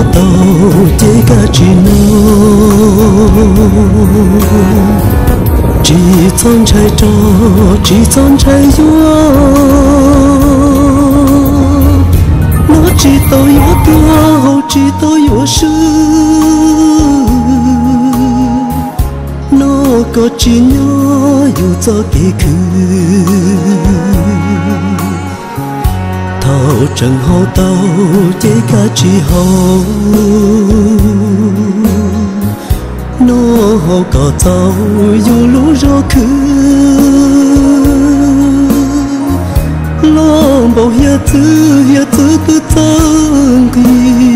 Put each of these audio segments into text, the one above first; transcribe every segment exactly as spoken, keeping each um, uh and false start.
tàu chế cả chỉ nó chỉ chọn trái trò chỉ chọn trái dúa nó chỉ tàu yếu tua chỉ tàu yếu sư nó có chỉ nhớ yêu cho kỳ khứ thầu chẳng hậu tàu chế cả chỉ hậu nó hậu có tàu yêu lũ rô khứ lo bao hiệp thứ hiệp thứ cứ tăng kỳ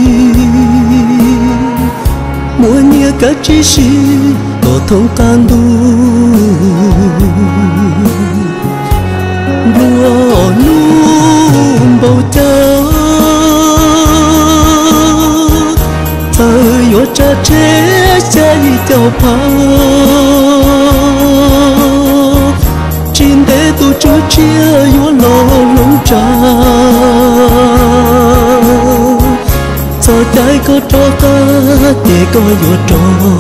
muốn nhớ cả chỉ sĩ có thông tan đủ đùa nung bầu trời thời yo cha chế cha đi theo phá chín để tu chúa chia yo lo lung cha cho trái có cho ca để có yo cho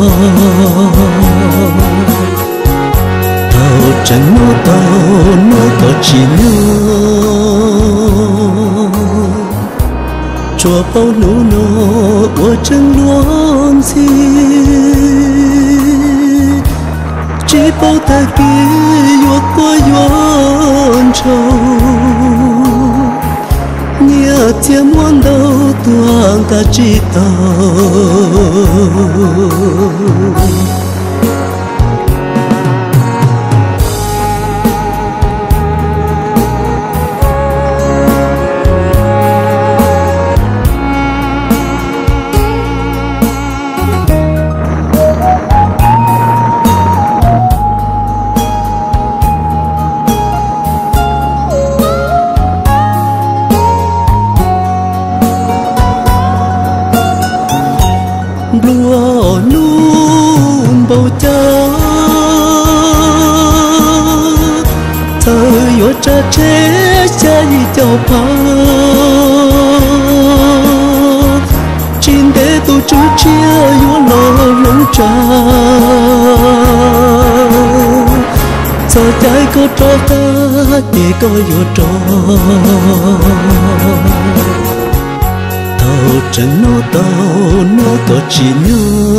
thầu chẳng nó tàu nó có chỉ nhớ chùa bao nụ nọ của chân luôn gì chỉ bao ta kia yo qua yon trâu nhớ chia muôn đâu tuang ta chỉ tàu lúa nung bầu trời thời yo cha chế cha đi theo phá chín để tu chúa chia yo lo lung cha cho trái có cho ta để có yo cho chẳng nó tàu nó có chỉ nhớ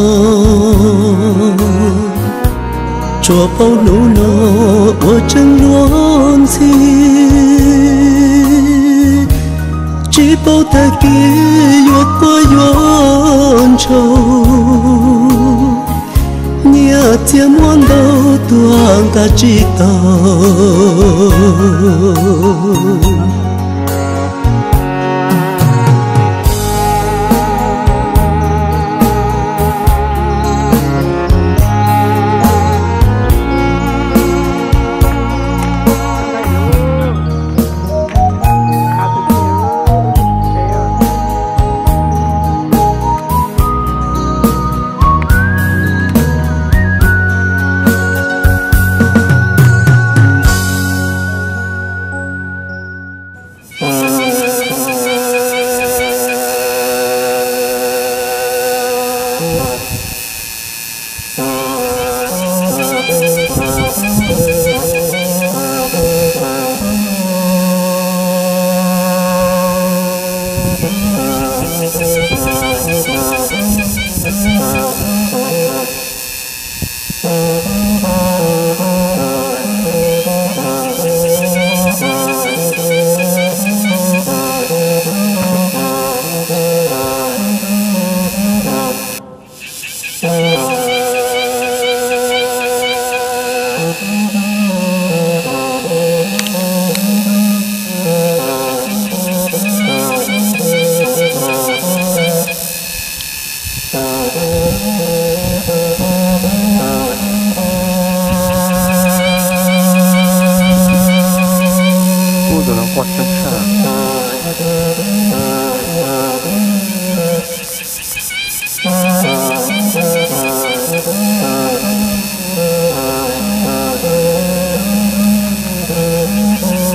chùa bao nụ nọ của chân luôn gì chỉ bao ta kia yo qua yon trâu nhớ chia muôn đâu tuang ta chỉ tàu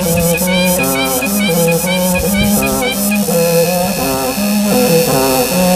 Uh...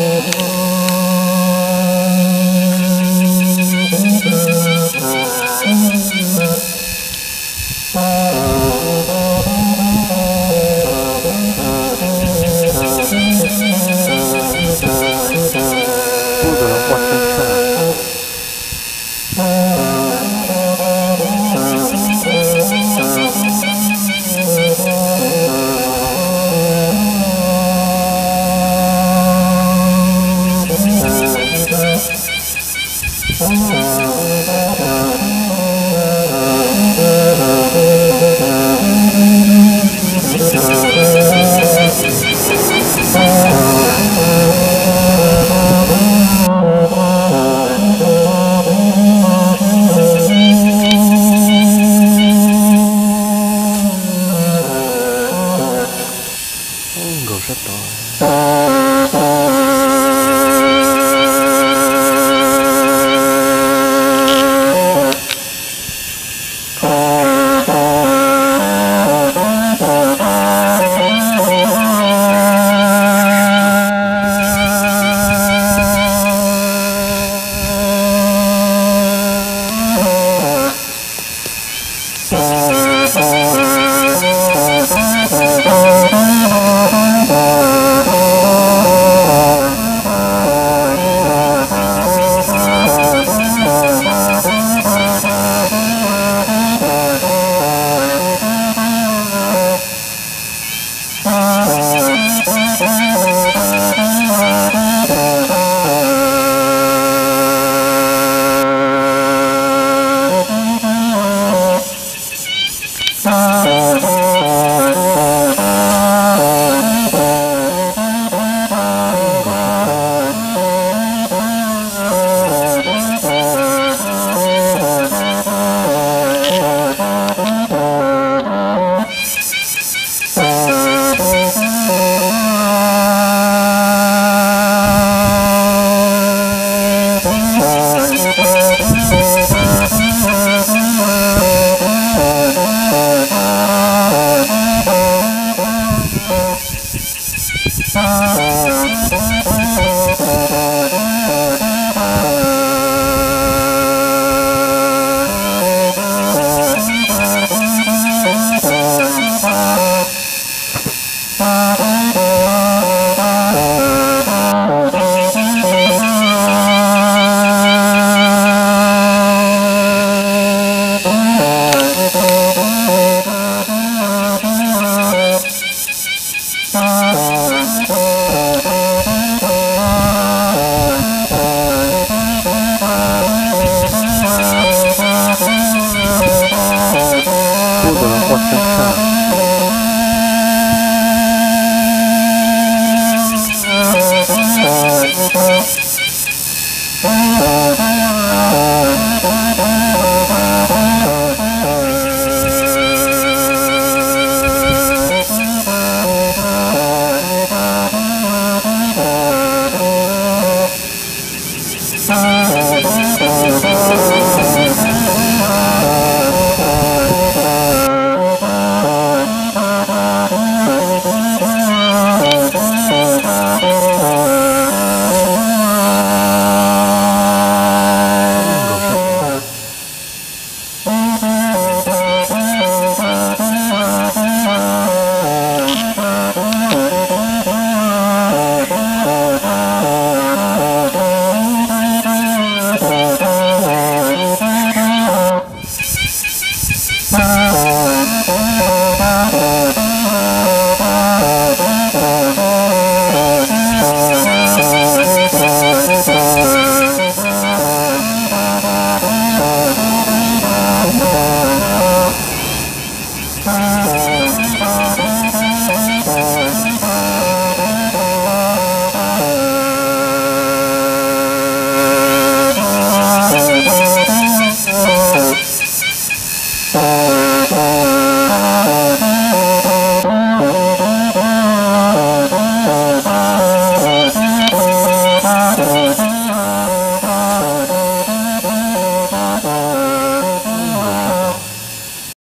Ah